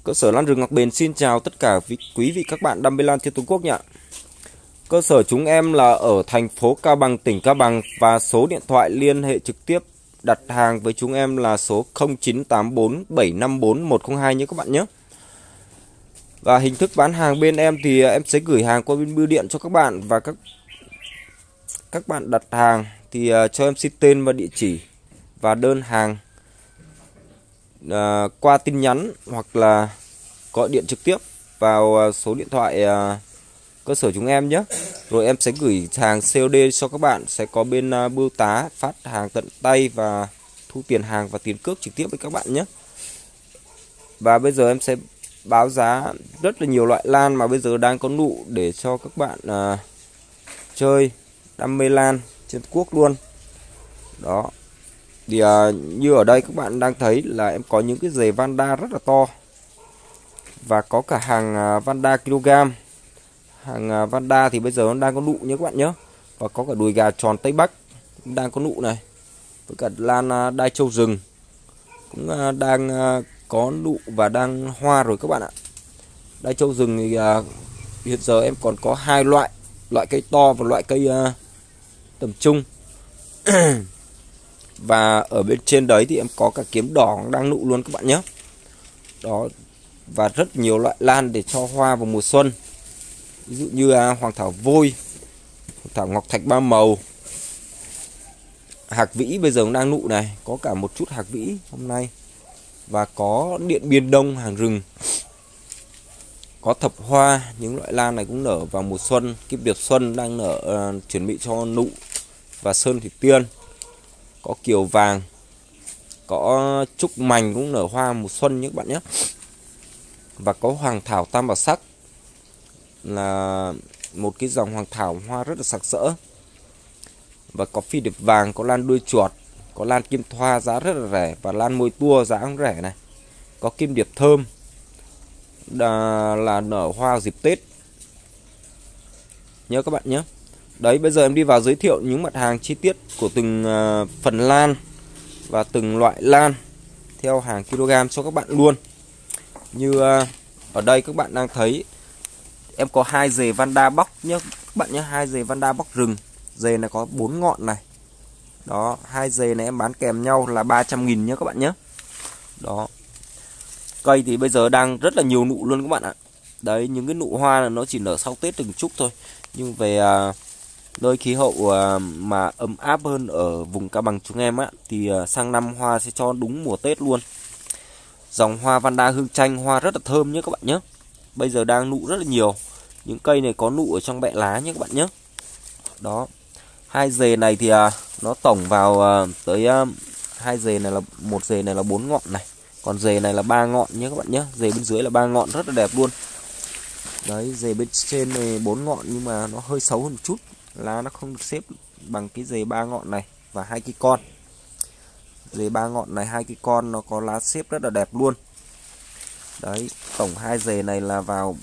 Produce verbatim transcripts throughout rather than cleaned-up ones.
Cơ sở lan rừng Ngọc Bền xin chào tất cả quý vị các bạn đam mê lan trên toàn quốc nhỉ. Cơ sở chúng em là ở thành phố Cao Bằng, tỉnh Cao Bằng, và số điện thoại liên hệ trực tiếp đặt hàng với chúng em là số không chín tám bốn bảy năm bốn một không hai nhé các bạn nhé. Và hình thức bán hàng bên em thì em sẽ gửi hàng qua bên bưu điện cho các bạn, và các các bạn đặt hàng thì cho em xin tên và địa chỉ và đơn hàng À, qua tin nhắn hoặc là gọi điện trực tiếp vào số điện thoại à, cơ sở chúng em nhé. Rồi em sẽ gửi hàng xê ô đê cho các bạn, sẽ có bên à, bưu tá phát hàng tận tay và thu tiền hàng và tiền cước trực tiếp với các bạn nhé. Và bây giờ em sẽ báo giá rất là nhiều loại lan mà bây giờ đang có nụ để cho các bạn à, chơi đam mê lan trên quốc luôn. Đó. Thì à, như ở đây các bạn đang thấy là em có những cái giày Vanda rất là to. Và có cả hàng à, Vanda kg. Hàng à, Vanda thì bây giờ nó đang có nụ nhé các bạn nhé. Và có cả đùi gà tròn Tây Bắc đang có nụ này. Với cả lan à, đai châu rừng cũng à, đang à, có nụ và đang hoa rồi các bạn ạ. Đai châu rừng thì à, hiện giờ em còn có hai loại. Loại cây to và loại cây à, tầm trung. Và ở bên trên đấy thì em có cả kiếm đỏ đang nụ luôn các bạn nhé. Đó. Và rất nhiều loại lan để cho hoa vào mùa xuân. Ví dụ như à, hoàng thảo vôi, hoàng thảo ngọc thạch ba màu, hạc vĩ bây giờ cũng đang nụ này. Có cả một chút hạc vĩ hôm nay. Và có điện biên đông hàng rừng. Có thập hoa, những loại lan này cũng nở vào mùa xuân. Kim điệp xuân đang nở uh, chuẩn bị cho nụ. Và sơn thủy tiên. Có kiều vàng, có trúc mành cũng nở hoa mùa xuân nhé các bạn nhé. Và có hoàng thảo tam bảo sắc, là một cái dòng hoàng thảo hoa rất là sặc sỡ. Và có phi điệp vàng, có lan đuôi chuột, có lan kim thoa giá rất là rẻ, và lan môi tua giá cũng rẻ này. Có kim điệp thơm là, là nở hoa dịp Tết nhớ các bạn nhé. Đấy, bây giờ em đi vào giới thiệu những mặt hàng chi tiết của từng uh, phần lan và từng loại lan theo hàng kg cho các bạn luôn. Như uh, ở đây các bạn đang thấy em có hai dề Vanda bóc nhé các bạn nhé, hai dề Vanda bóc rừng. Dề này có bốn ngọn này. Đó, hai dề này em bán kèm nhau là ba trăm nghìn nhé các bạn nhé. Đó. Cây thì bây giờ đang rất là nhiều nụ luôn các bạn ạ. Đấy, những cái nụ hoa là nó chỉ nở sau Tết từng chút thôi. Nhưng về uh, nơi khí hậu uh, mà ấm áp hơn ở vùng Cao Bằng chúng em á, thì uh, sang năm hoa sẽ cho đúng mùa Tết luôn. Dòng hoa Vanda hương chanh hoa rất là thơm nhé các bạn nhé. Bây giờ đang nụ rất là nhiều. Những cây này có nụ ở trong bẹ lá nhé các bạn nhé. Đó. Hai dề này thì uh, nó tổng vào uh, tới uh, hai dề này là một dề này là bốn ngọn này. Còn dề này là ba ngọn nhé các bạn nhé. Dề bên dưới là ba ngọn rất là đẹp luôn. Đấy, dề bên trên này bốn ngọn nhưng mà nó hơi xấu hơn một chút. Lá nó không được xếp bằng cái dề ba ngọn này và hai cái con. Dề ba ngọn này hai cái con nó có lá xếp rất là đẹp luôn. Đấy, tổng hai dề này là vào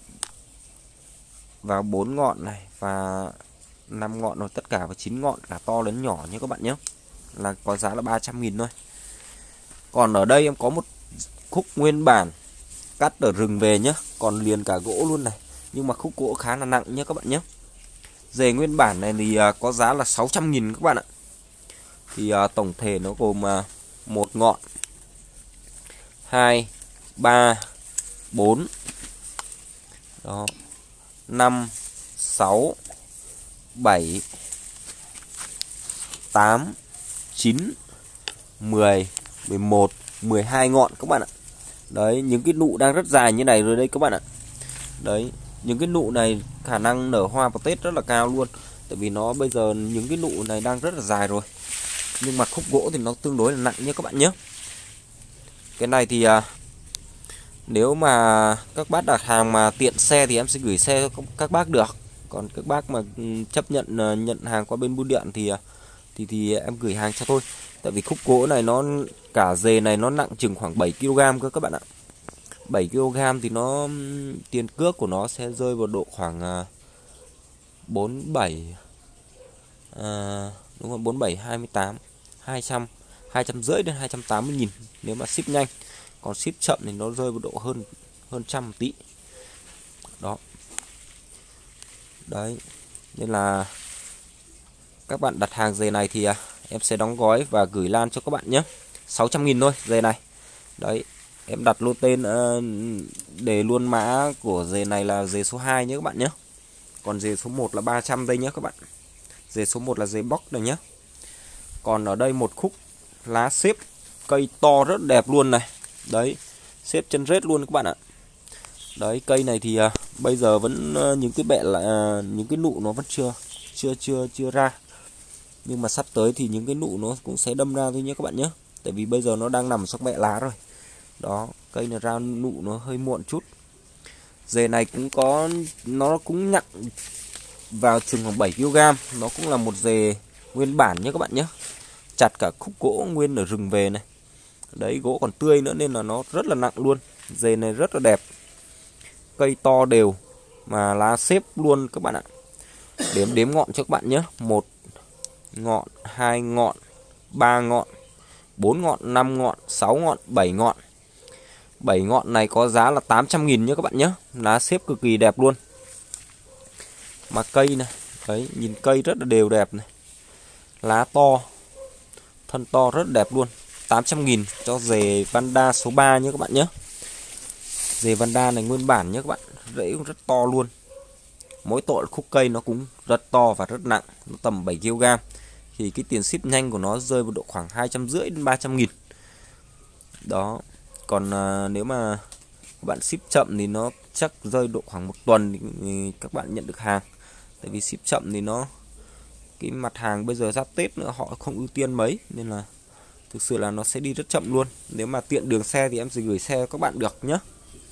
vào bốn ngọn này và năm ngọn rồi, tất cả vào chín ngọn cả to lớn nhỏ nhé các bạn nhé. Là có giá là ba trăm nghìn thôi. Còn ở đây em có một khúc nguyên bản cắt ở rừng về nhé, còn liền cả gỗ luôn này. Nhưng mà khúc gỗ khá là nặng nhé các bạn nhé. Dề nguyên bản này thì uh, có giá là sáu trăm nghìn các bạn ạ. Thì uh, tổng thể nó gồm uh, một ngọn, hai, ba, bốn, đó, năm, sáu, bảy, tám, chín, mười, mười một, mười hai ngọn các bạn ạ. Đấy, những cái nụ đang rất dài như này rồi đây các bạn ạ. Đấy, những cái nụ này khả năng nở hoa vào Tết rất là cao luôn. Tại vì nó bây giờ những cái nụ này đang rất là dài rồi. Nhưng mà khúc gỗ thì nó tương đối là nặng nhé các bạn nhé. Cái này thì à, nếu mà các bác đặt hàng mà tiện xe thì em sẽ gửi xe cho các bác được. Còn các bác mà chấp nhận nhận hàng qua bên bưu điện thì thì thì em gửi hàng cho tôi. Tại vì khúc gỗ này nó cả dề này nó nặng chừng khoảng bảy ki lô gam cơ các bạn ạ. bảy ki lô gam thì nó tiền cước của nó sẽ rơi vào độ khoảng bốn mươi bảy, à, đúng không, bốn mươi bảy, hai mươi tám, hai trăm, hai trăm rưỡi đến hai trăm tám mươi nghìn nếu mà ship nhanh. còn ship chậm thì nó rơi vào độ hơn hơn trăm tí. Đó. Đấy. Nên là các bạn đặt hàng giày này thì em sẽ đóng gói và gửi lan cho các bạn nhé. sáu trăm nghìn thôi giày này. Đấy, em đặt luôn tên để luôn mã của giày này là giày số hai nhé các bạn nhé. Còn giày số một là ba trăm đây nhé các bạn. Giày số một là giày box này nhé. Còn ở đây một khúc lá xếp cây to rất đẹp luôn này. Đấy, xếp chân rết luôn các bạn ạ. Đấy, cây này thì uh, bây giờ vẫn uh, những cái bẹ là uh, những cái nụ nó vẫn chưa chưa chưa chưa ra. Nhưng mà sắp tới thì những cái nụ nó cũng sẽ đâm ra thôi nhé các bạn nhé. Tại vì bây giờ nó đang nằm trong bẹ lá rồi. Đó, cây này ra nụ nó hơi muộn chút. Dề này cũng có, nó cũng nặng vào chừng khoảng bảy ki lô gam. Nó cũng là một dề nguyên bản nhé các bạn nhé. Chặt cả khúc gỗ nguyên ở rừng về này. Đấy, gỗ còn tươi nữa nên là nó rất là nặng luôn. Dề này rất là đẹp. Cây to đều mà lá xếp luôn các bạn ạ. Đếm đếm ngọn cho các bạn nhé. Một ngọn, hai ngọn, ba ngọn, bốn ngọn, năm ngọn, sáu ngọn, bảy ngọn. bảy ngọn này có giá là tám trăm nghìn nhé các bạn nhé. Lá xếp cực kỳ đẹp luôn. Mà cây này, đấy, nhìn cây rất là đều đẹp này. Lá to, thân to rất đẹp luôn. Tám trăm nghìn cho dề Vanda số ba nhé các bạn nhé. Dề Vanda này nguyên bản nhé các bạn. Rễ cũng rất to luôn. Mỗi tội khúc cây nó cũng rất to và rất nặng. Nó tầm bảy ki lô gam. Thì cái tiền ship nhanh của nó rơi vào độ khoảng hai trăm rưỡi đến ba trăm nghìn. Đó. Còn à, nếu mà các bạn ship chậm thì nó chắc rơi độ khoảng một tuần thì các bạn nhận được hàng. Tại vì ship chậm thì nó, cái mặt hàng bây giờ giáp Tết nữa họ không ưu tiên mấy. Nên là thực sự là nó sẽ đi rất chậm luôn. Nếu mà tiện đường xe thì em sẽ gửi xe cho các bạn được nhé.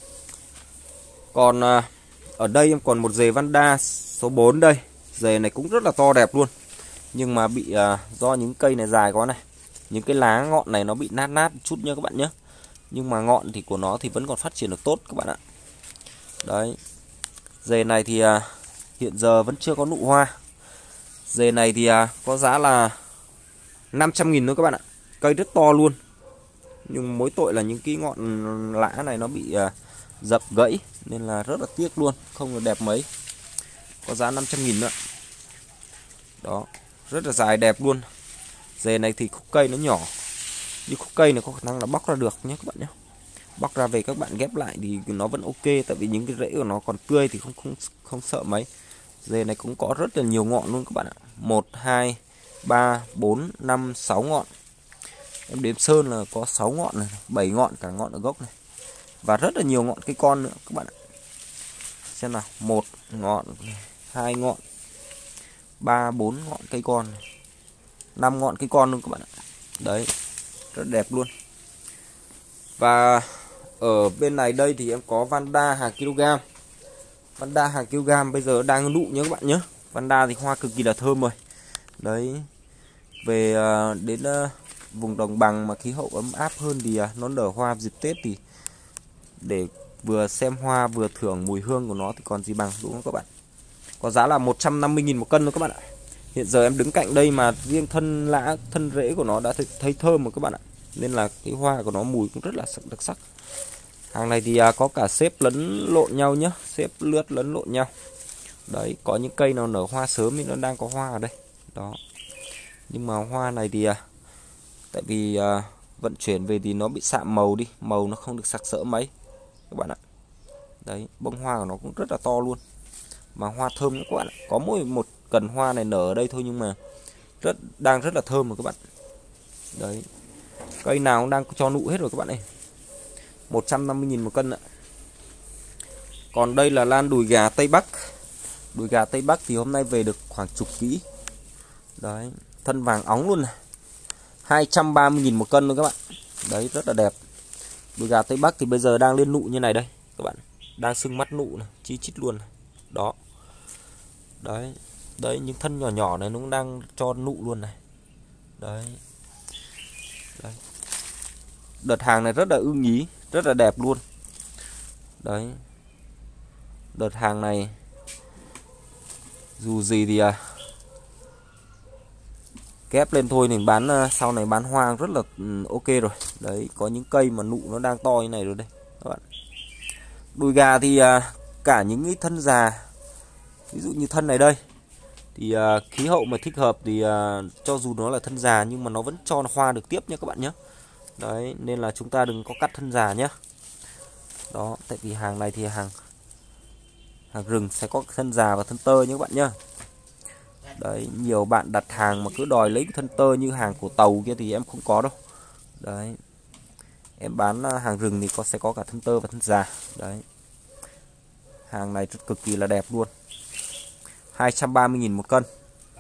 Còn à, ở đây em còn một dề Vanda số bốn đây. Dề này cũng rất là to đẹp luôn. Nhưng mà bị à, do những cây này dài quá này, những cái lá ngọn này nó bị nát nát chút nha các bạn nhé. Nhưng mà ngọn thì của nó thì vẫn còn phát triển được tốt các bạn ạ. Đấy. Dề này thì à, hiện giờ vẫn chưa có nụ hoa. Dề này thì à, có giá là năm trăm nghìn thôi các bạn ạ. Cây rất to luôn. Nhưng mỗi tội là những cái ngọn lá này nó bị à, dập gãy. Nên là rất là tiếc luôn. Không được đẹp mấy. Có giá năm trăm nghìn nữa. Đó. Rất là dài đẹp luôn. Dề này thì khúc cây nó nhỏ. Nhưng khúc cây này có khả năng là bóc ra được nhé các bạn nhé. Bóc ra về các bạn ghép lại thì nó vẫn ok. Tại vì những cái rễ của nó còn tươi thì không không không sợ mấy. Dề này cũng có rất là nhiều ngọn luôn các bạn ạ. một, hai, ba, bốn, năm, sáu ngọn. Em đếm sơn là có sáu ngọn này, bảy ngọn cả ngọn ở gốc này. Và rất là nhiều ngọn cây con nữa các bạn ạ. Xem nào, một ngọn, hai ngọn, ba, bốn ngọn cây con, năm ngọn cây con luôn các bạn ạ. Đấy, rất đẹp luôn. Và ở bên này đây thì em có Vanda hàng kg. Vanda hàng kg bây giờ đang nụ nhé các bạn nhé. Vanda thì hoa cực kỳ là thơm rồi. Đấy. Về đến vùng đồng bằng mà khí hậu ấm áp hơn thì nó nở hoa dịp Tết thì để vừa xem hoa vừa thưởng mùi hương của nó thì còn gì bằng, đúng không các bạn? Có giá là một trăm năm mươi nghìn một cân thôi các bạn ạ. Hiện giờ em đứng cạnh đây mà riêng thân lá, thân rễ của nó đã thấy, thấy thơm rồi các bạn ạ. Nên là cái hoa của nó mùi cũng rất là đặc sắc. Hàng này thì có cả xếp lẫn lộn nhau nhé. Xếp lướt lẫn lộn nhau. Đấy, có những cây nào nở hoa sớm thì nó đang có hoa ở đây. Đó. Nhưng mà hoa này thì tại vì à, vận chuyển về thì nó bị sạm màu đi. Màu nó không được sặc sỡ mấy các bạn ạ. Đấy, bông hoa của nó cũng rất là to luôn. Mà hoa thơm nữa các bạn ạ. Có mỗi một cần hoa này nở ở đây thôi nhưng mà rất đang rất là thơm rồi các bạn. Đấy. Cây nào cũng đang cho nụ hết rồi các bạn ơi. một trăm năm mươi nghìn một cân ạ. Còn đây là lan đùi gà Tây Bắc. Đùi gà Tây Bắc thì hôm nay về được khoảng chục kỹ. Đấy, thân vàng óng luôn này. hai trăm ba mươi nghìn một cân luôn các bạn. Đấy, rất là đẹp. Đùi gà Tây Bắc thì bây giờ đang lên nụ như này đây các bạn. Đang sưng mắt nụ này, chi chít luôn này. Đó. Đấy. Đấy, những thân nhỏ nhỏ này nó cũng đang cho nụ luôn này. Đấy. Đấy. Đợt hàng này rất là ưng ý, rất là đẹp luôn. Đấy. Đợt hàng này dù gì thì à, ghép lên thôi, mình bán sau này bán hoa rất là ok rồi. Đấy, có những cây mà nụ nó đang to như này rồi đây các bạn. Đùi gà thì cả những cái thân già, ví dụ như thân này đây thì uh, khí hậu mà thích hợp thì uh, cho dù nó là thân già nhưng mà nó vẫn cho hoa được tiếp nhé các bạn nhé. Đấy, nên là chúng ta đừng có cắt thân già nhé. Đó, tại vì hàng này thì hàng hàng rừng sẽ có thân già và thân tơ nhé các bạn nhé. Đấy, nhiều bạn đặt hàng mà cứ đòi lấy cái thân tơ như hàng của Tàu kia thì em không có đâu. Đấy, em bán hàng rừng thì có sẽ có cả thân tơ và thân già. Đấy, hàng này rất cực kỳ là đẹp luôn, hai trăm ba mươi nghìn một cân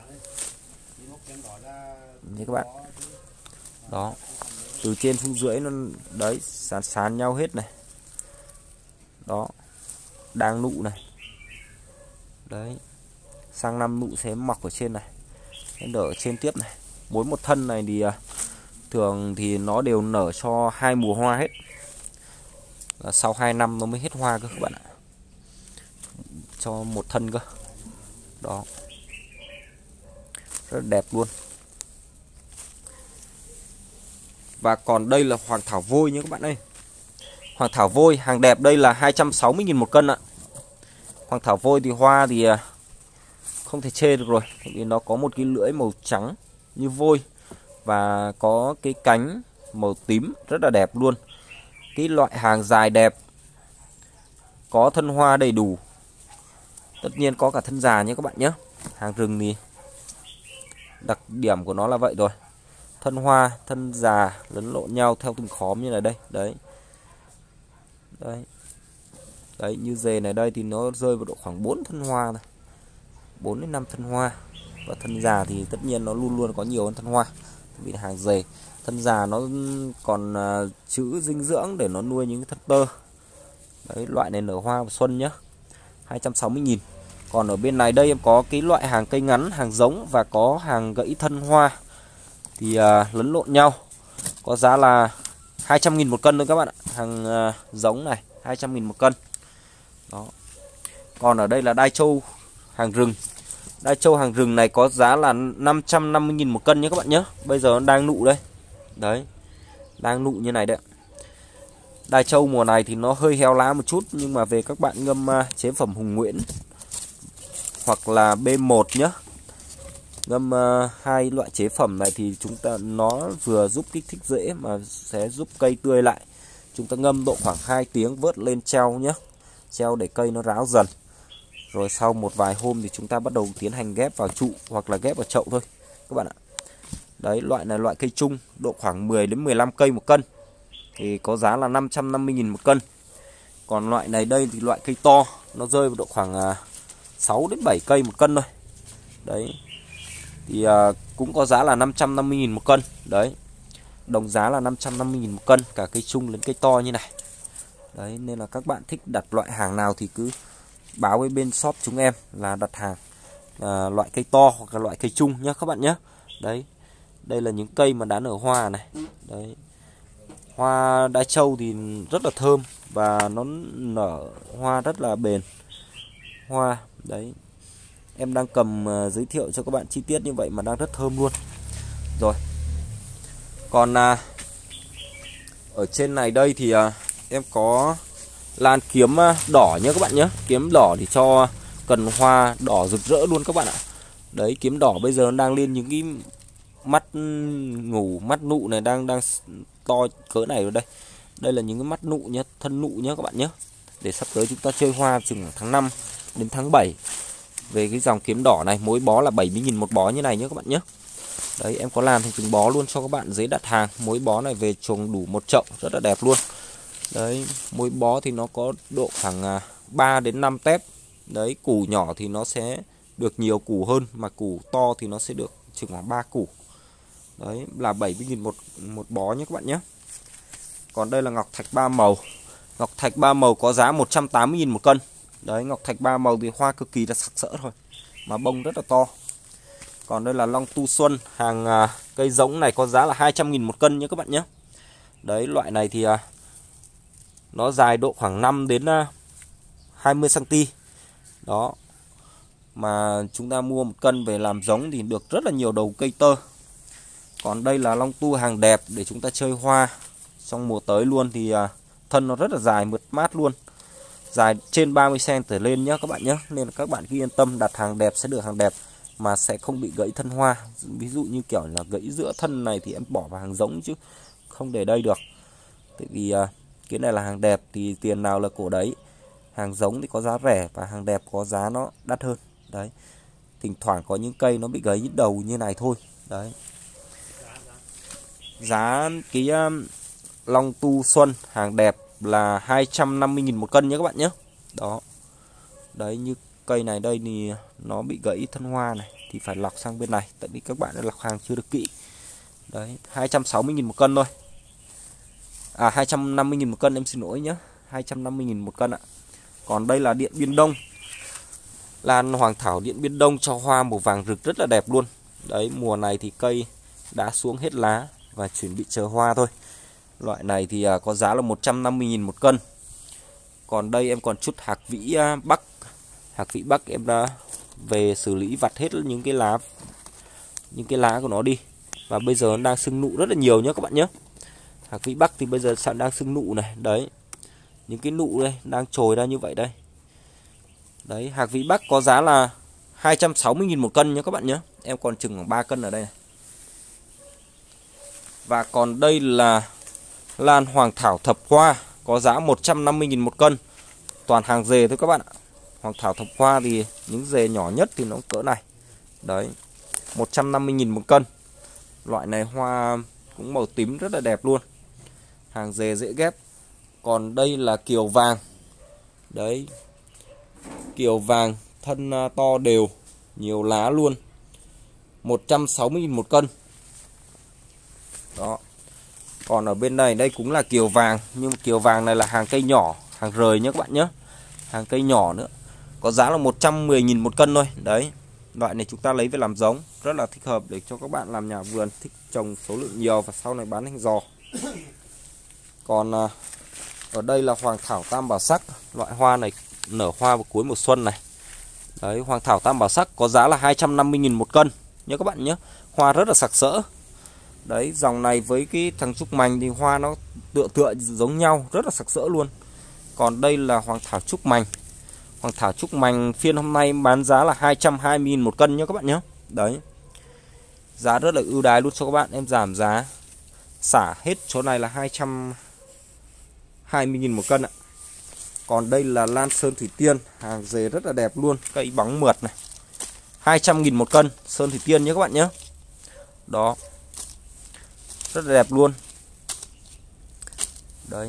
như các bạn. Đó, từ trên xuống dưới nó đấy sán sán nhau hết này. Đó, đang nụ này. Đấy, sang năm nụ sẽ mọc ở trên này, sẽ nở ở trên tiếp này. Mỗi một thân này thì thường thì nó đều nở cho hai mùa hoa hết. Và sau hai năm nó mới hết hoa cơ các bạn ạ, cho một thân cơ. Đó, rất đẹp luôn. Và còn đây là hoàng thảo vôi nhé các bạn ơi. Hoàng thảo vôi hàng đẹp đây là hai trăm sáu mươi nghìn một cân ạ. Hoàng thảo vôi thì hoa thì không thể chê được rồi, vì nó có một cái lưỡi màu trắng như vôi và có cái cánh màu tím rất là đẹp luôn. Cái loại hàng dài đẹp, có thân hoa đầy đủ, tất nhiên có cả thân già nhé các bạn nhé. Hàng rừng thì đặc điểm của nó là vậy rồi, thân hoa thân già lẫn lộn nhau theo từng khóm như này đây. Đấy, đấy, đấy, như dề này đây thì nó rơi vào độ khoảng bốn thân hoa này, bốn đến năm thân hoa. Và thân già thì tất nhiên nó luôn luôn có nhiều hơn thân hoa, vì hàng dề. Thân già nó còn uh, trữ dinh dưỡng để nó nuôi những thân tơ. Đấy, loại này nở hoa vào xuân nhá, hai trăm sáu mươi nghìn. Còn ở bên này đây em có cái loại hàng cây ngắn, hàng giống và có hàng gãy thân hoa thì uh, lẫn lộn nhau, có giá là hai trăm nghìn một cân nữa các bạn ạ. Hàng uh, giống này hai trăm nghìn một cân. Đó. Còn ở đây là đai trâu hàng rừng. Đai trâu hàng rừng này có giá là năm trăm năm mươi nghìn một cân nhé các bạn nhé. Bây giờ nó đang nụ đây. Đấy, đang nụ như này đấy. Đai trâu mùa này thì nó hơi héo lá một chút, nhưng mà về các bạn ngâm uh, chế phẩm Hùng Nguyễn hoặc là B một nhé, ngâm uh, hai loại chế phẩm này thì chúng ta nó vừa giúp kích thích rễ mà sẽ giúp cây tươi lại. Chúng ta ngâm độ khoảng hai tiếng vớt lên treo nhé, treo để cây nó ráo dần. Rồi sau một vài hôm thì chúng ta bắt đầu tiến hành ghép vào trụ hoặc là ghép vào chậu thôi các bạn ạ. Đấy, loại này loại cây chung, độ khoảng mười đến mười lăm cây một cân thì có giá là năm trăm năm mươi nghìn một cân. Còn loại này đây thì loại cây to, nó rơi vào độ khoảng sáu đến bảy cây một cân thôi. Đấy, thì uh, cũng có giá là năm trăm năm mươi nghìn một cân. Đấy, đồng giá là năm trăm năm mươi nghìn một cân, cả cây chung đến cây to như này. Đấy, nên là các bạn thích đặt loại hàng nào thì cứ báo với bên shop chúng em là đặt hàng à, loại cây to hoặc là loại cây chung nhé các bạn nhé. Đấy, đây là những cây mà đã nở hoa này. Đấy, hoa đai trâu thì rất là thơm và nó nở hoa rất là bền hoa. Đấy, em đang cầm uh, giới thiệu cho các bạn chi tiết như vậy mà đang rất thơm luôn. Rồi, còn uh, ở trên này đây thì uh, em có lan kiếm đỏ nhé các bạn nhé. Kiếm đỏ thì cho cần hoa đỏ rực rỡ luôn các bạn ạ. Đấy, kiếm đỏ bây giờ nó đang lên những cái mắt ngủ, mắt nụ này đang đang to cỡ này rồi đây. Đây là những cái mắt nụ nhé, thân nụ nhé các bạn nhé. Để sắp tới chúng ta chơi hoa chừng tháng năm đến tháng bảy. Về cái dòng kiếm đỏ này, mỗi bó là bảy mươi nghìn một bó như này nhé các bạn nhé. Đấy, em có làm thành từng bó luôn cho các bạn dễ đặt hàng. Mỗi bó này về trồng đủ một chậu rất là đẹp luôn. Đấy, mỗi bó thì nó có độ khoảng ba đến năm tép. Đấy, củ nhỏ thì nó sẽ được nhiều củ hơn, mà củ to thì nó sẽ được chừng khoảng ba củ. Đấy, là bảy mươi nghìn một một bó nhé các bạn nhé. Còn đây là ngọc thạch ba màu. Ngọc thạch ba màu có giá một trăm tám mươi nghìn một cân. Đấy, ngọc thạch ba màu thì hoa cực kỳ là sặc sỡ thôi, mà bông rất là to. Còn đây là long tu xuân, hàng à, cây giống này có giá là hai trăm nghìn một cân nhé các bạn nhé. Đấy, loại này thì à, nó dài độ khoảng năm đến hai mươi xăng ti mét. Đó, mà chúng ta mua một cân về làm giống thì được rất là nhiều đầu cây tơ. Còn đây là long tu hàng đẹp để chúng ta chơi hoa trong mùa tới luôn. Thì thân nó rất là dài, mượt mát luôn, dài trên ba mươi xăng-ti-mét trở lên nhé các bạn nhé. Nên các bạn cứ yên tâm, đặt hàng đẹp sẽ được hàng đẹp mà sẽ không bị gãy thân hoa. Ví dụ như kiểu là gãy giữa thân này thì em bỏ vào hàng giống chứ không để đây được. Tại vì uh, cái này là hàng đẹp thì tiền nào là cổ đấy. Hàng giống thì có giá rẻ và hàng đẹp có giá nó đắt hơn. Đấy. Thỉnh thoảng có những cây nó bị gãy đầu như này thôi. Đấy. Giá cái uh, long tu xuân hàng đẹp là hai trăm năm mươi nghìn một cân nhé các bạn nhé. Đó. Đấy, như cây này đây thì nó bị gãy thân hoa này thì phải lọc sang bên này, tại vì các bạn đã lọc hàng chưa được kỹ. Đấy, hai trăm sáu mươi nghìn một cân thôi. À hai trăm năm mươi nghìn một cân, em xin lỗi nhé. hai trăm năm mươi nghìn một cân ạ. Còn đây là Điện Biên Đông. Lan Hoàng Thảo Điện Biên Đông cho hoa màu vàng rực rất là đẹp luôn. Đấy, mùa này thì cây đã xuống hết lá và chuẩn bị chờ hoa thôi. Loại này thì có giá là một trăm năm mươi nghìn một cân. Còn đây em còn chút hạc vĩ Bắc. Hạc vĩ Bắc em đã về xử lý vặt hết những cái lá những cái lá của nó đi. Và bây giờ nó đang sưng nụ rất là nhiều nhé các bạn nhé. Hạc vĩ Bắc thì bây giờ đang sưng nụ này. Đấy, những cái nụ đây đang trồi ra như vậy đây. Đấy, hạc vĩ Bắc có giá là hai trăm sáu mươi nghìn một cân nhé các bạn nhé. Em còn chừng khoảng ba cân ở đây này. Và còn đây là Lan Hoàng Thảo Thập Hoa, có giá một trăm năm mươi nghìn một cân. Toàn hàng dề thôi các bạn ạ. Hoàng Thảo Thập Hoa thì những dề nhỏ nhất thì nó cỡ này. Đấy, một trăm năm mươi nghìn một cân. Loại này hoa cũng màu tím rất là đẹp luôn. Hàng dề dễ ghép. Còn đây là kiều vàng. Đấy, kiều vàng thân to đều, nhiều lá luôn, một trăm sáu mươi nghìn một cân. Đó. Còn ở bên này đây cũng là kiều vàng, nhưng kiều vàng này là hàng cây nhỏ, hàng rời nhé các bạn nhé. Hàng cây nhỏ nữa. Có giá là một trăm mười nghìn một cân thôi. Đấy, loại này chúng ta lấy về làm giống, rất là thích hợp để cho các bạn làm nhà vườn thích trồng số lượng nhiều và sau này bán thành giò. Còn à, ở đây là Hoàng Thảo Tam Bảo Sắc. Loại hoa này nở hoa vào cuối mùa xuân này. Đấy, Hoàng Thảo Tam Bảo Sắc có giá là hai trăm năm mươi nghìn một cân nhé các bạn nhé. Hoa rất là sặc sỡ. Đấy, dòng này với cái thằng trúc mành thì hoa nó tựa tựa giống nhau, rất là sặc sỡ luôn. Còn đây là Hoàng Thảo Trúc Mành. Hoàng Thảo Trúc Mành phiên hôm nay bán giá là hai trăm hai mươi nghìn một cân nhé các bạn nhé. Đấy, giá rất là ưu đãi luôn cho các bạn. Em giảm giá xả hết chỗ này là hai trăm hai mươi nghìn một cân ạ. Còn đây là Lan Sơn Thủy Tiên, hàng dề rất là đẹp luôn, cây bóng mượt này, hai trăm nghìn một cân. Sơn Thủy Tiên nhé các bạn nhé. Đó, rất là đẹp luôn. Đấy,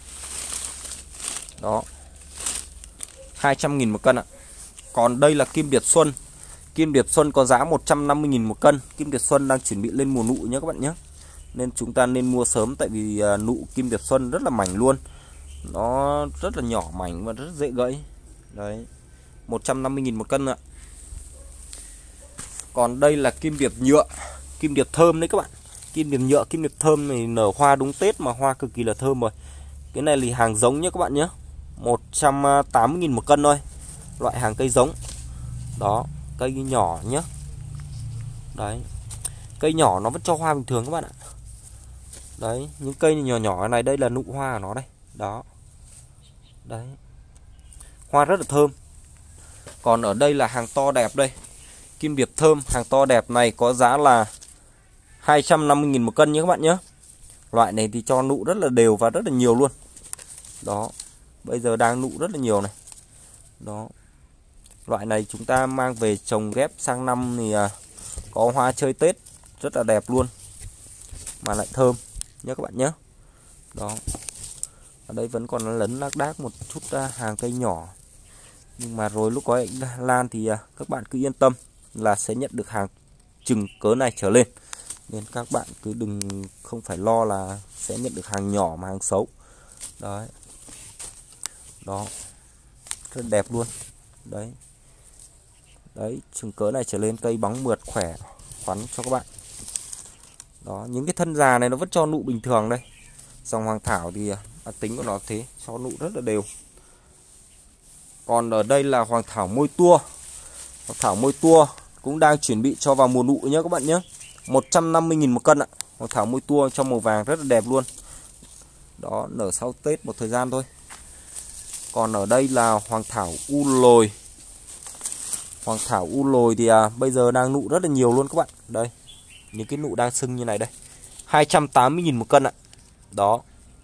đó, hai trăm nghìn một cân ạ. Còn đây là Kim Điệp Xuân. Kim Điệp Xuân có giá một trăm năm mươi nghìn một cân. Kim Điệp Xuân đang chuẩn bị lên mùa nụ nhé các bạn nhé. Nên chúng ta nên mua sớm, tại vì nụ Kim Điệp Xuân rất là mảnh luôn. Nó rất là nhỏ mảnh và rất dễ gãy. Đấy, một trăm năm mươi nghìn một cân ạ. Còn đây là Kim Điệp Nhựa, Kim Điệp Thơm đấy các bạn. Kim Điệp Nhựa, Kim Điệp Thơm này nở hoa đúng Tết mà hoa cực kỳ là thơm rồi. Cái này thì hàng giống nhé các bạn nhé. một trăm tám mươi nghìn một cân thôi. Loại hàng cây giống. Đó, cây nhỏ nhé. Đấy, cây nhỏ nó vẫn cho hoa bình thường các bạn ạ. Đấy, những cây nhỏ nhỏ này đây là nụ hoa của nó đây. Đó. Đấy, hoa rất là thơm. Còn ở đây là hàng to đẹp đây, Kim Điệp Thơm, hàng to đẹp này có giá là hai trăm năm mươi nghìn một cân nhé các bạn nhé. Loại này thì cho nụ rất là đều và rất là nhiều luôn. Đó, bây giờ đang nụ rất là nhiều này. Đó, loại này chúng ta mang về trồng ghép sang năm thì có hoa chơi Tết rất là đẹp luôn, mà lại thơm nhé các bạn nhé. Đó, ở đây vẫn còn lấn lác đác một chút hàng cây nhỏ, nhưng mà rồi lúc có lan thì các bạn cứ yên tâm là sẽ nhận được hàng chừng cỡ này trở lên, nên các bạn cứ đừng không phải lo là sẽ nhận được hàng nhỏ mà hàng xấu. Đấy, đó, rất đẹp luôn. Đấy, đấy, chừng cỡ này trở lên, cây bóng mượt khỏe khoắn cho các bạn. Đó, những cái thân già này nó vẫn cho nụ bình thường đây. Dòng Hoàng Thảo thì à, tính của nó thế, cho nụ rất là đều. Còn ở đây là Hoàng Thảo Môi Tua. Hoàng Thảo Môi Tua cũng đang chuẩn bị cho vào mùa nụ nhé các bạn nhé. một trăm năm mươi nghìn một cân ạ. Hoàng thảo môi tua trong màu vàng rất là đẹp luôn. Đó, nở sau Tết một thời gian thôi. Còn ở đây là hoàng thảo u lồi. Hoàng thảo u lồi thì à, bây giờ đang nụ rất là nhiều luôn các bạn. Đây, những cái nụ đang sưng như này đây. hai trăm tám mươi nghìn một cân ạ. Đó.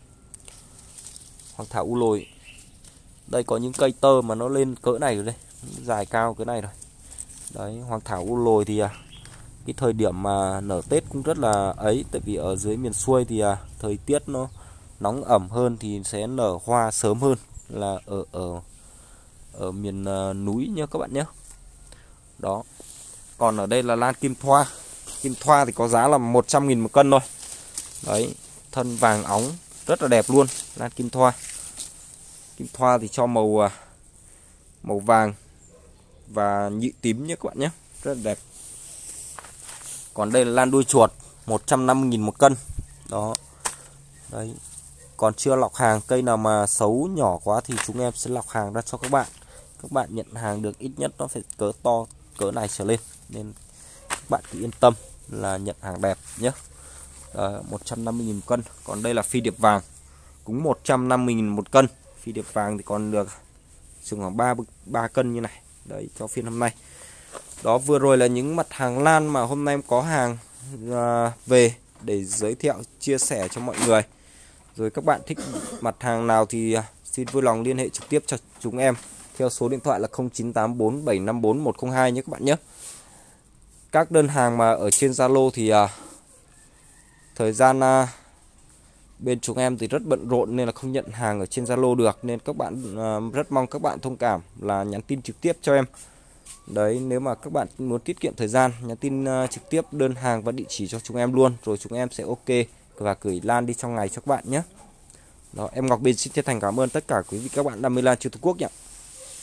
Hoàng thảo u lồi. Đây có những cây tơ mà nó lên cỡ này rồi đây, dài cao cỡ này rồi. Đấy, hoàng thảo u lồi thì à, cái thời điểm mà nở Tết cũng rất là ấy, tại vì ở dưới miền xuôi thì à, thời tiết nó nóng ẩm hơn thì sẽ nở hoa sớm hơn là ở ở ở miền uh, núi nhá các bạn nhé. Đó. Còn ở đây là lan kim thoa. Kim thoa thì có giá là một trăm nghìn một cân thôi. Đấy, thân vàng óng rất là đẹp luôn, lan kim thoa. Kim thoa thì cho màu màu vàng và nhị tím nhé các bạn nhé, rất là đẹp. Còn đây là lan đuôi chuột, một trăm năm mươi nghìn một cân. Đó. Đấy. Còn chưa lọc hàng, cây nào mà xấu nhỏ quá thì chúng em sẽ lọc hàng ra cho các bạn. Các bạn nhận hàng được ít nhất nó phải cỡ to, cỡ này trở lên. Nên các bạn cứ yên tâm là nhận hàng đẹp nhé. Đó, một trăm năm mươi nghìn một cân. Còn đây là phi điệp vàng, cũng một trăm năm mươi nghìn một cân. Phi điệp vàng thì còn được chừng khoảng ba ba cân như này. Đấy, cho phiên hôm nay. Đó, vừa rồi là những mặt hàng lan mà hôm nay em có hàng à, về để giới thiệu, chia sẻ cho mọi người. Rồi các bạn thích mặt hàng nào thì xin vui lòng liên hệ trực tiếp cho chúng em theo số điện thoại là không chín tám bốn bảy năm bốn một không hai nhé các bạn nhé. Các đơn hàng mà ở trên Zalo thì à, thời gian à, bên chúng em thì rất bận rộn nên là không nhận hàng ở trên Zalo được, nên các bạn à, rất mong các bạn thông cảm là nhắn tin trực tiếp cho em. Đấy, nếu mà các bạn muốn tiết kiệm thời gian, nhắn tin uh, trực tiếp đơn hàng và địa chỉ cho chúng em luôn, rồi chúng em sẽ ok và gửi lan đi trong ngày cho các bạn nhé. Đó, em Ngọc Bình xin chân thành cảm ơn tất cả quý vị các bạn đam mê lan trên Tổ quốc nhé.